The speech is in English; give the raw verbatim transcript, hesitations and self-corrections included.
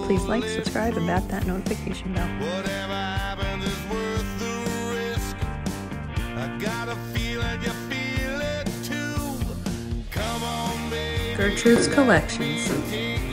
Please like, subscribe, and bat that notification bell. Whatever happens is worth the risk. I got a feeling you feel it too. Come on, baby. Gertrude's Collections. Take